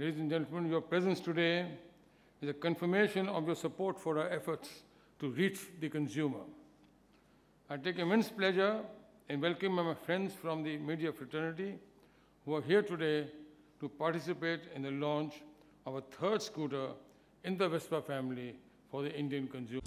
Ladies and gentlemen, your presence today is a confirmation of your support for our efforts to reach the consumer. I take immense pleasure in welcoming my friends from the media fraternity who are here today to participate in the launch of a third scooter in the Vespa family for the Indian consumer.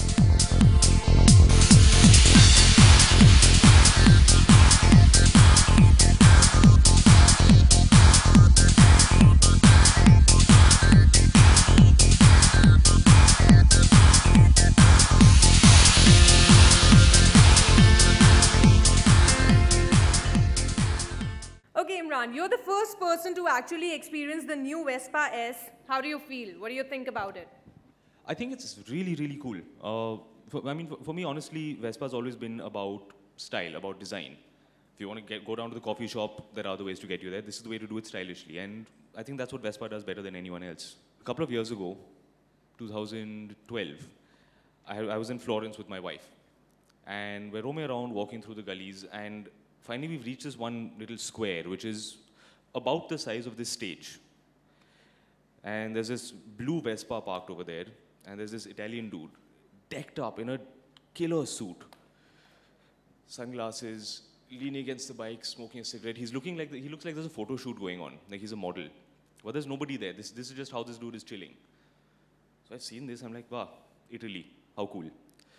Okay, Imran, you're the first person to actually experience the new Vespa S. How do you feel? What do you think about it? I think it's really, really cool. For me, honestly, Vespa's always been about style, about design. If you want to go down to the coffee shop, there are other ways to get you there. This is the way to do it stylishly. And I think that's what Vespa does better than anyone else. A couple of years ago, 2012, I was in Florence with my wife. And we're roaming around, walking through the gullies, and finally we've reached this one little square, which is about the size of this stage. And there's this blue Vespa parked over there, and there's this Italian dude decked up in a killer suit, sunglasses, leaning against the bike, smoking a cigarette. He looks like there's a photo shoot going on, like he's a model. But there's nobody there. This is just how this dude is chilling. So I've seen this, I'm like, wow, Italy, how cool.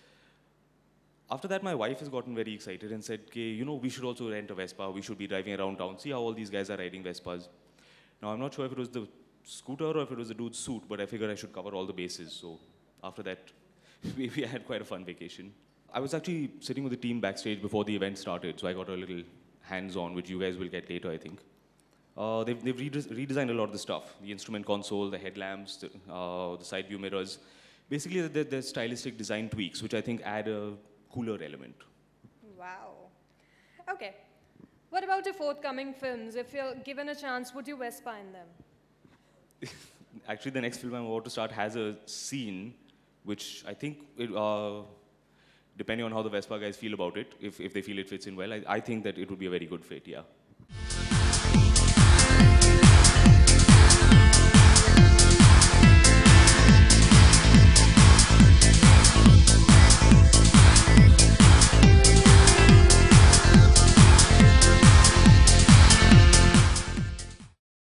After that, my wife has gotten very excited and said, okay, you know, we should also rent a Vespa. We should be driving around town. See how all these guys are riding Vespas. Now, I'm not sure if it was the scooter or if it was the dude's suit, but I figured I should cover all the bases. So after that, we had quite a fun vacation. I was actually sitting with the team backstage before the event started, so I got a little hands-on, which you guys will get later, I think. They've redesigned a lot of the stuff. The instrument console, the headlamps, the side view mirrors. Basically, they're stylistic design tweaks, which I think add a cooler element. Wow. Okay. What about your forthcoming films? If you're given a chance, would you Vespa in them? Actually, the next film I'm about to start has a scene which I think, depending on how the Vespa guys feel about it, if they feel it fits in well, I think that it would be a very good fit, yeah.